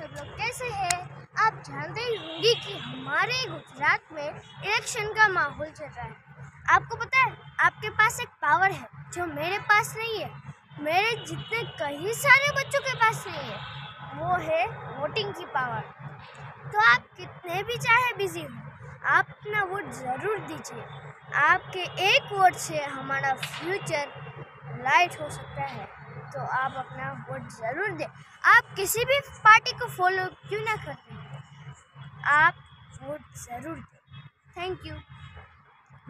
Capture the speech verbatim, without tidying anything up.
सब लोग कैसे हैं? आप जानते ही होंगे कि हमारे गुजरात में इलेक्शन का माहौल चल रहा है। आपको पता है, आपके पास एक पावर है जो मेरे पास नहीं है, मेरे जितने कई सारे बच्चों के पास नहीं है, वो है वोटिंग की पावर। तो आप कितने भी चाहे बिजी हो, आप अपना वोट ज़रूर दीजिए। आपके एक वोट से हमारा फ्यूचर लाइट हो सकता है, तो आप अपना वोट ज़रूर दें। आप किसी भी पार्टी को फॉलो क्यों ना करते, आप वोट ज़रूर दें। Thank you.